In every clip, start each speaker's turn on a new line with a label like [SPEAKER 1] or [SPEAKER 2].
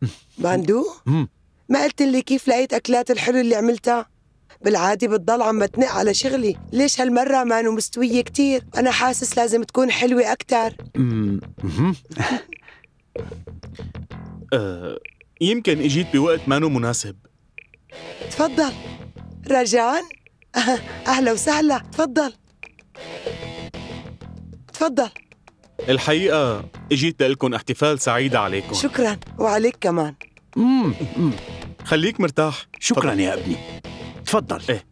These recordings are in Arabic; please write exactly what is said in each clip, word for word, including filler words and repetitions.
[SPEAKER 1] باندو؟ ما قلت لي كيف لقيت أكلات الحلو اللي عملتها؟ بالعادي بتضل عم بتنق على شغلي، ليش هالمرة مانو مستوية كتير؟ أنا حاسس لازم تكون حلوة أكتر.
[SPEAKER 2] أه يمكن إجيت بوقت مانو مناسب.
[SPEAKER 1] تفضل رجان. أهلا وسهلا، تفضل تفضل.
[SPEAKER 2] الحقيقة إجيت لكم احتفال سعيد عليكم.
[SPEAKER 1] شكراً، وعليك كمان.
[SPEAKER 3] مم. مم.
[SPEAKER 2] خليك مرتاح.
[SPEAKER 3] شكراً
[SPEAKER 2] فضل.
[SPEAKER 3] يا ابني، تفضل.
[SPEAKER 2] إيه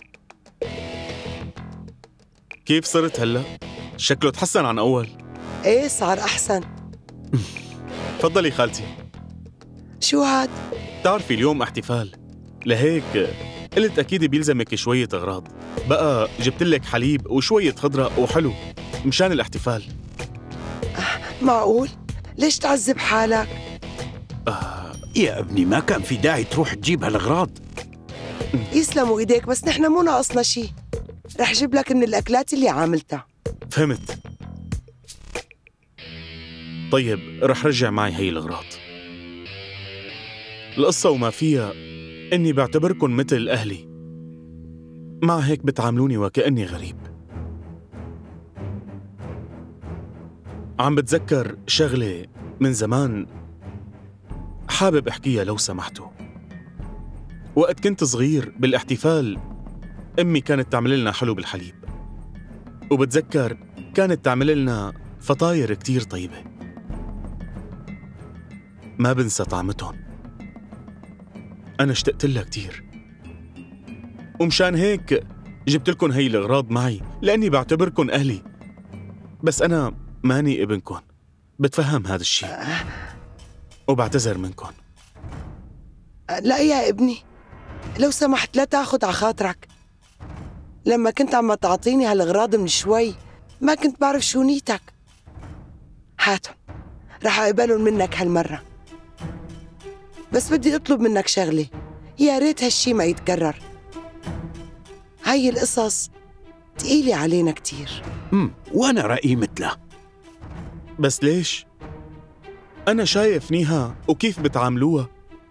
[SPEAKER 2] كيف صرت هلأ؟ شكله تحسن عن أول.
[SPEAKER 1] إيه صار أحسن.
[SPEAKER 2] تفضلي خالتي.
[SPEAKER 1] شو هاد؟
[SPEAKER 2] بتعرفي اليوم احتفال، لهيك قلت أكيد بيلزمك شوية أغراض. بقى جبت لك حليب وشوية خضرة وحلو مشان الاحتفال.
[SPEAKER 1] معقول؟ ليش تعذب حالك؟
[SPEAKER 2] آه.
[SPEAKER 3] يا ابني ما كان في داعي تروح تجيب هالأغراض.
[SPEAKER 1] يسلموا إيديك، بس نحن مو ناقصنا شي. رح جيب لك من الأكلات اللي عاملتها.
[SPEAKER 2] فهمت. طيب رح رجع معي هي الأغراض. القصة وما فيها إني بعتبركن مثل أهلي، مع هيك بتعاملوني وكأني غريب. عم بتذكر شغلة من زمان حابب أحكيها لو سمحتوا. وقت كنت صغير بالاحتفال أمي كانت تعمل لنا حلو بالحليب، وبتذكر كانت تعمل لنا فطاير كتير طيبة، ما بنسى طعمتهم. أنا اشتقت لها كتير، ومشان هيك جبت لكم هي الأغراض معي لأني بعتبركن أهلي. بس أنا ماني ابنكن، بتفهم هذا الشيء وبعتذر منكن.
[SPEAKER 1] لا يا ابني، لو سمحت لا تاخد على خاطرك. لما كنت عم تعطيني هالأغراض من شوي ما كنت بعرف شو نيتك. هاتهم، رح أقبلهم منك هالمرة. بس بدي أطلب منك شغلة، يا ريت هالشي ما يتكرر. هاي القصص تقيلة علينا كتير.
[SPEAKER 3] امم وأنا رأيي مثله.
[SPEAKER 2] بس ليش؟ أنا شايف نيها وكيف بتعاملوها،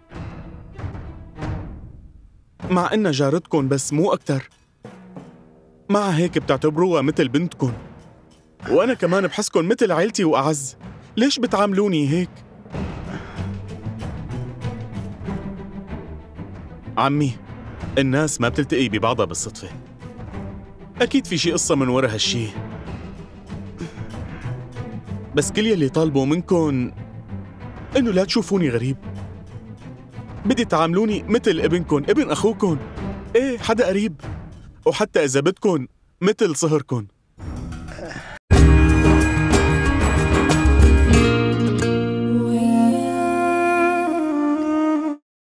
[SPEAKER 2] مع إنها جارتكن بس مو أكتر. مع هيك بتعتبروها مثل بنتكن، وأنا كمان بحسكن مثل عيلتي وأعز. ليش بتعاملوني هيك؟ عمي، الناس ما بتلتقي ببعضها بالصدفة، أكيد في شي قصة من ورا هالشي. بس كل يلي طالبوا منكن إنه لا تشوفوني غريب، بدي تعاملوني مثل ابنكن، ابن أخوكن، إيه حدا قريب، وحتى إذا بدكن مثل صهركن.